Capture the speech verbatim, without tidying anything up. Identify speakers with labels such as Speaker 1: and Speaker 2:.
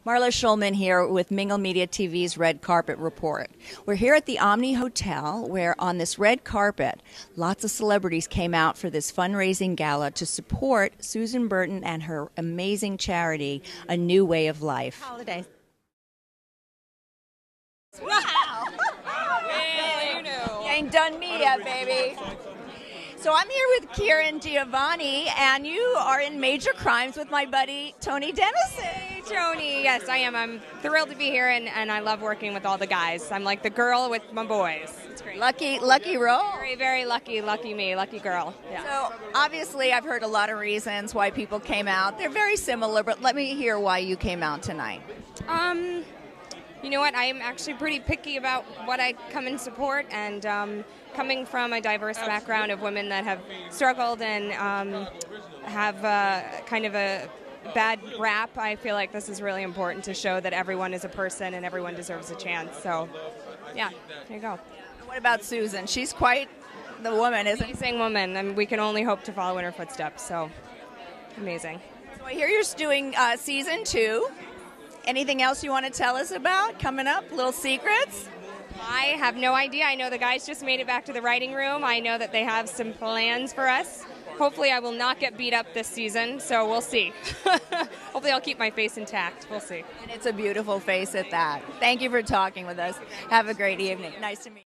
Speaker 1: Marla Schulman here with Mingle Media T V's Red Carpet Report. We're here at the Omni Hotel where on this red carpet, lots of celebrities came out for this fundraising gala to support Susan Burton and her amazing charity, A New Way of Life.
Speaker 2: Holiday.
Speaker 1: Wow!
Speaker 2: Yeah, you know.
Speaker 1: You ain't done me yet, baby. So I'm here with Kieran Giovanni, and you are in Major Crimes with my buddy Tony Dennison.
Speaker 2: Hey, Tony. Yes, I am. I'm thrilled to be here, and, and I love working with all the guys. I'm like the girl with my boys. It's great.
Speaker 1: Lucky, lucky role.
Speaker 2: Very, very lucky, lucky me, lucky girl. Yeah.
Speaker 1: So obviously I've heard a lot of reasons why people came out. They're very similar, but let me hear why you came out tonight.
Speaker 2: Um, you know what? I am actually pretty picky about what I come and support, and um, coming from a diverse background of women that have struggled and um, have uh, kind of a bad rap, I feel like this is really important to show that everyone is a person and everyone deserves a chance. So, yeah, there you go.
Speaker 1: What about Susan? She's quite the woman, isn't she?
Speaker 2: Amazing woman, and we can only hope to follow in her footsteps. So, amazing.
Speaker 1: So I hear you're doing uh, season two. Anything else you want to tell us about coming up? Little secrets?
Speaker 2: I have no idea. I know the guys just made it back to the writing room. I know that they have some plans for us. Hopefully I will not get beat up this season, so we'll see. Hopefully I'll keep my face intact. We'll see.
Speaker 1: And it's a beautiful face at that. Thank you for talking with us. Have a great evening. Nice to meet you.